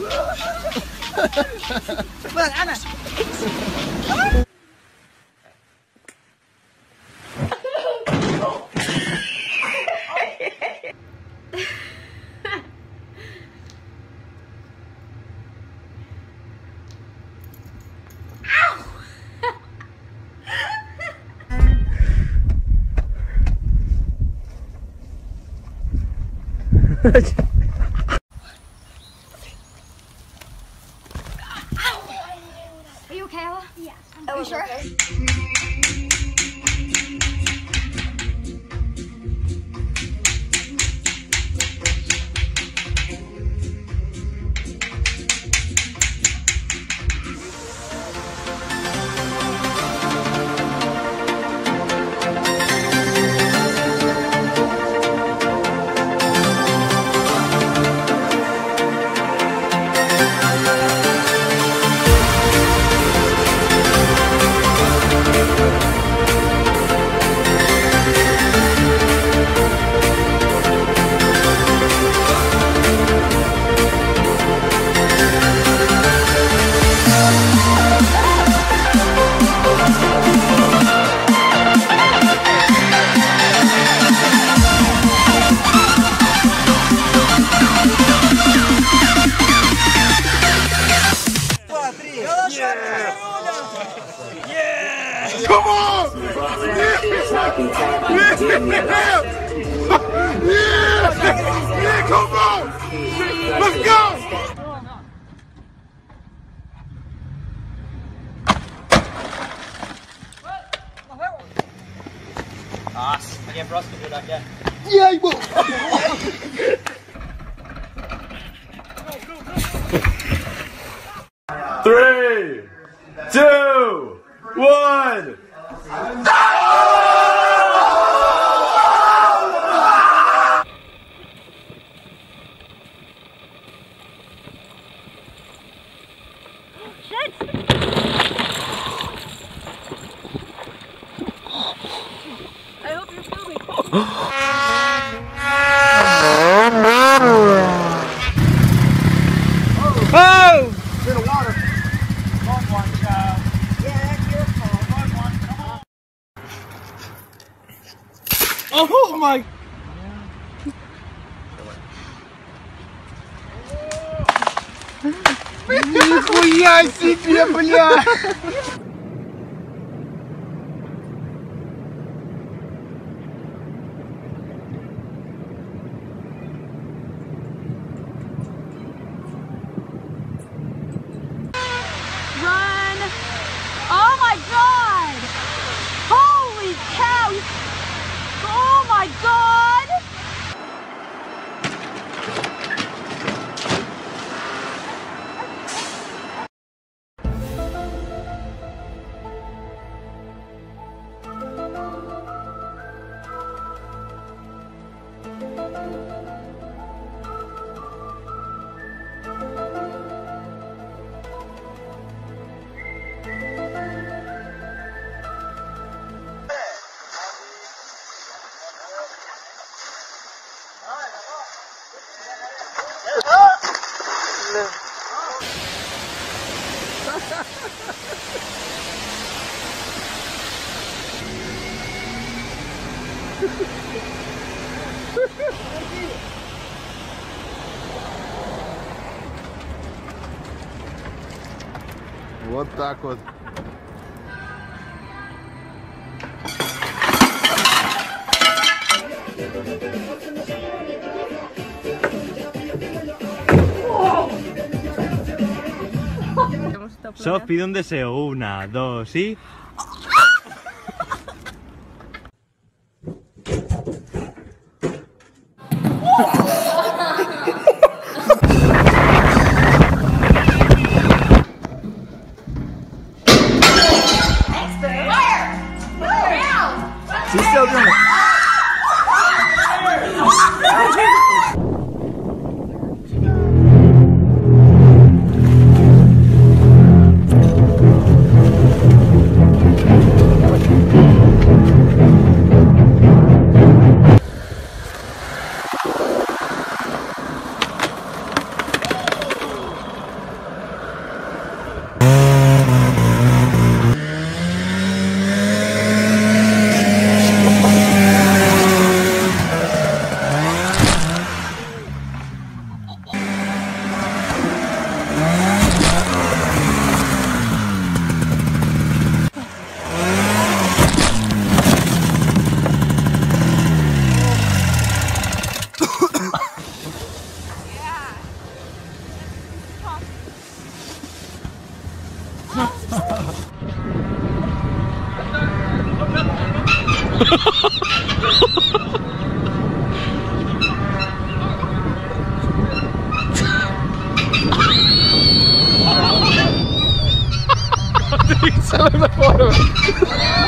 أنا Are you okay, Ella? Yeah. Are you sure? Okay. Come on! Yeah, come on! Let's go! Again, Ross can do that again. Yeah, you will! 3, 2, 1. I hope you're filming. Oh! In the water. Long one, child. Yeah, your fault. Long one, come on. Oh my! Нихуя себе, бля! Run! Oh my god! Holy cow! Oh my god! Вот так вот. Sof, pide un deseo. 1, 2 y... She's still doing it. Dude, sell him the photo.